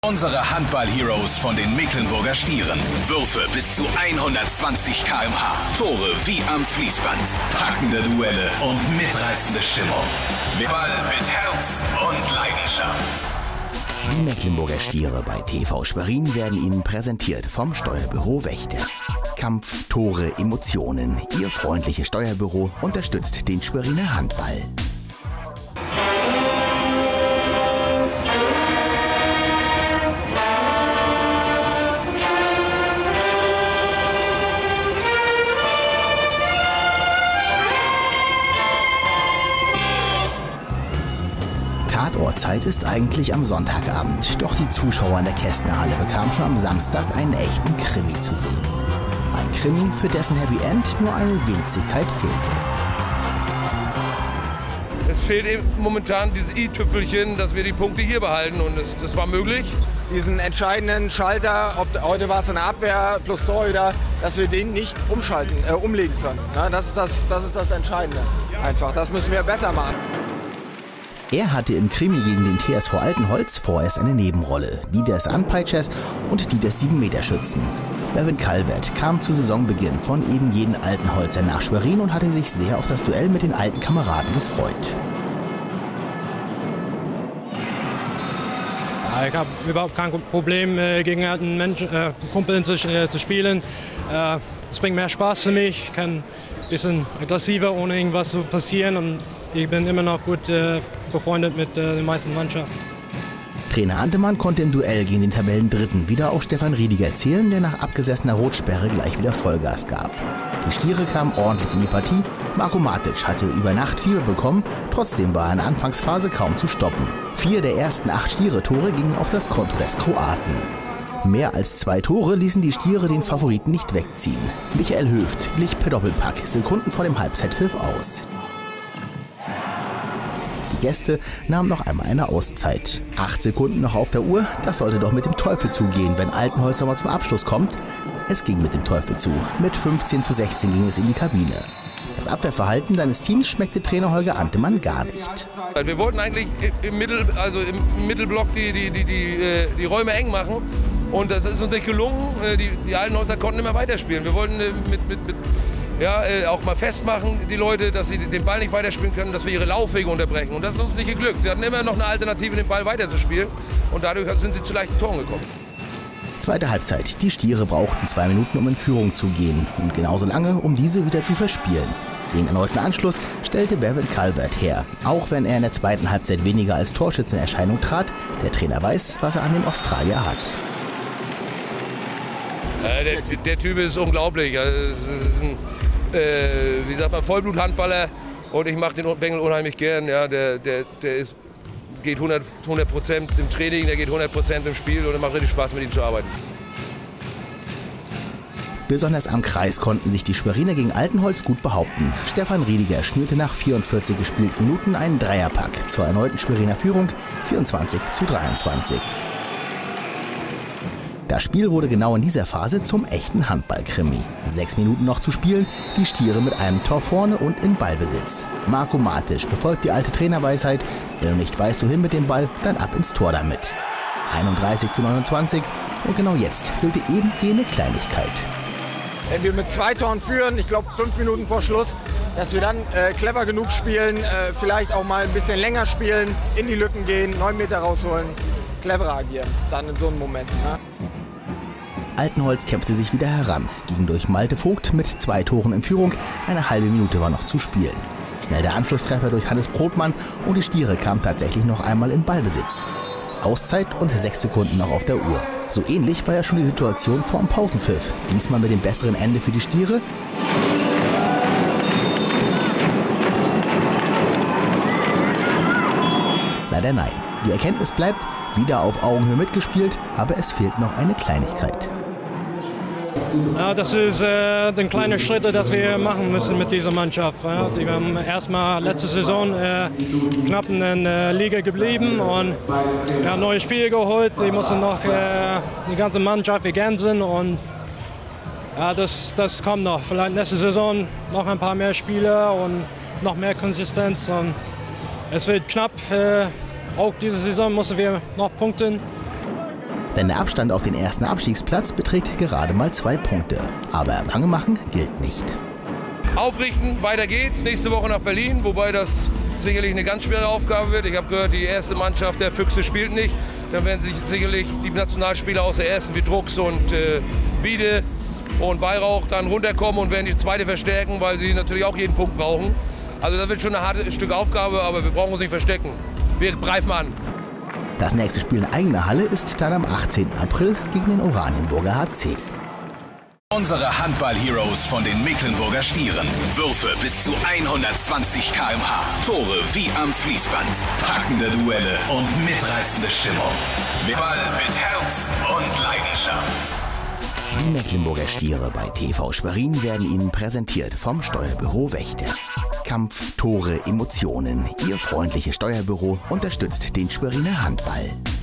Unsere Handball-Heroes von den Mecklenburger Stieren. Würfe bis zu 120 km/h. Tore wie am Fließband. Packende Duelle und mitreißende Stimmung. Ball mit Herz und Leidenschaft. Die Mecklenburger Stiere bei TV Schwerin werden Ihnen präsentiert vom Steuerbüro Wächter. Kampf, Tore, Emotionen. Ihr freundliches Steuerbüro unterstützt den Schweriner Handball. Tatortzeit ist eigentlich am Sonntagabend, doch die Zuschauer in der Kästner Halle bekamen schon am Samstag einen echten Krimi zu sehen. Ein Krimi, für dessen Happy End nur eine Winzigkeit fehlte. Es fehlt eben momentan dieses i-Tüpfelchen, dass wir die Punkte hier behalten, und das war möglich. Diesen entscheidenden Schalter, heute war es eine Abwehr plus Torhüter, dass wir den nicht umlegen können. Das ist das Entscheidende einfach, das müssen wir besser machen. Er hatte im Krimi gegen den TSV Altenholz vorerst eine Nebenrolle, die des Anpeitschers und die des 7-Meter-Schützen. Mervin Calvert kam zu Saisonbeginn von eben jeden Altenholzer nach Schwerin und hatte sich sehr auf das Duell mit den alten Kameraden gefreut. Ich habe überhaupt kein Problem, gegen einen Kumpel zu spielen. Es bringt mehr Spaß für mich, ich kann ein bisschen aggressiver, ohne irgendwas zu passieren. Und ich bin immer noch gut befreundet mit den meisten Mannschaften. Trainer Antemann konnte im Duell gegen den Tabellendritten wieder auf Stefan Riediger zählen, der nach abgesessener Rotsperre gleich wieder Vollgas gab. Die Stiere kamen ordentlich in die Partie. Marko Matic hatte über Nacht Fieber bekommen, trotzdem war er in der Anfangsphase kaum zu stoppen. 4 der ersten 8 Stiere-Tore gingen auf das Konto des Kroaten. Mehr als 2 Tore ließen die Stiere den Favoriten nicht wegziehen. Michael Höft glich per Doppelpack Sekunden vor dem Halbzeitpfiff aus. Die Gäste nahmen noch einmal eine Auszeit. 8 Sekunden noch auf der Uhr, das sollte doch mit dem Teufel zugehen, wenn Altenholz nochmal zum Abschluss kommt. Es ging mit dem Teufel zu. Mit 15:16 ging es in die Kabine. Das Abwehrverhalten seines Teams schmeckte Trainer Holger Antemann gar nicht. Wir wollten eigentlich im Mittelblock die Räume eng machen, und das ist uns nicht gelungen. Die Altenholzer konnten immer weiterspielen. Wir wollten auch mal festmachen, die Leute, dass sie den Ball nicht weiterspielen können, dass wir ihre Laufwege unterbrechen. Und das ist uns nicht geglückt. Sie hatten immer noch eine Alternative, den Ball weiterzuspielen, und dadurch sind sie zu leichten Toren gekommen. Zweite Halbzeit. Die Stiere brauchten 2 Minuten, um in Führung zu gehen, und genauso lange, um diese wieder zu verspielen. Den erneuten Anschluss stellte Mervin Calvert her. Auch wenn er in der zweiten Halbzeit weniger als Torschütze in Erscheinung trat, der Trainer weiß, was er an den Australier hat. Der Typ ist unglaublich. Also, es ist ein Vollblut-Handballer, und ich mache den Bengel unheimlich gern. Ja, der geht 100% im Training, der geht 100% im Spiel, und es macht richtig Spaß, mit ihm zu arbeiten. Besonders am Kreis konnten sich die Schweriner gegen Altenholz gut behaupten. Stefan Riediger schnürte nach 44 gespielten Minuten einen Dreierpack zur erneuten Schweriner Führung 24:23. Das Spiel wurde genau in dieser Phase zum echten Handballkrimi. 6 Minuten noch zu spielen, die Stiere mit einem Tor vorne und in Ballbesitz. Marko Matic befolgt die alte Trainerweisheit: Wenn du nicht weißt, wohin mit dem Ball, dann ab ins Tor damit. 31:29, und genau jetzt fehlte eben jene Kleinigkeit. Wenn wir mit 2 Toren führen, ich glaube 5 Minuten vor Schluss, dass wir dann clever genug spielen, vielleicht auch mal ein bisschen länger spielen, in die Lücken gehen, 9 Meter rausholen, cleverer agieren, dann in so einem Moment. Ne? Altenholz kämpfte sich wieder heran, ging durch Malte Vogt mit 2 Toren in Führung. Eine halbe Minute war noch zu spielen. Schnell der Anschlusstreffer durch Hannes Brotmann, und die Stiere kamen tatsächlich noch einmal in Ballbesitz. Auszeit und 6 Sekunden noch auf der Uhr. So ähnlich war ja schon die Situation vor dem Pausenpfiff. Diesmal mit dem besseren Ende für die Stiere. Leider nein. Die Erkenntnis bleibt, wieder auf Augenhöhe mitgespielt, aber es fehlt noch eine Kleinigkeit. Ja, das ist den kleinen Schritt, das wir machen müssen mit dieser Mannschaft. Ja, wir haben erstmal letzte Saison knapp in der Liga geblieben und neue Spiele geholt. Die mussten noch die ganze Mannschaft ergänzen, und ja, das kommt noch. Vielleicht nächste Saison noch ein paar mehr Spiele und noch mehr Konsistenz. Und es wird knapp. Auch diese Saison müssen wir noch punkten. Denn der Abstand auf den ersten Abstiegsplatz beträgt gerade mal 2 Punkte. Aber Bange machen gilt nicht. Aufrichten, weiter geht's. Nächste Woche nach Berlin, wobei das sicherlich eine ganz schwere Aufgabe wird. Ich habe gehört, die erste Mannschaft der Füchse spielt nicht. Dann werden sich sicherlich die Nationalspieler aus der ersten wie Drucks und Wiede und Weihrauch dann runterkommen und werden die zweite verstärken, weil sie natürlich auch jeden Punkt brauchen. Also das wird schon ein hartes Stück Aufgabe, aber wir brauchen uns nicht verstecken. Wir greifen an. Das nächste Spiel in eigener Halle ist dann am 18. April gegen den Oranienburger HC. Unsere Handball-Heroes von den Mecklenburger Stieren. Würfe bis zu 120 km/h. Tore wie am Fließband. Packende Duelle und mitreißende Stimmung. Ball mit Herz und Leidenschaft. Die Mecklenburger Stiere bei TV Schwerin werden Ihnen präsentiert vom Steuerbüro Wächter. Kampf, Tore, Emotionen. Ihr freundliches Steuerbüro unterstützt den Schweriner Handball.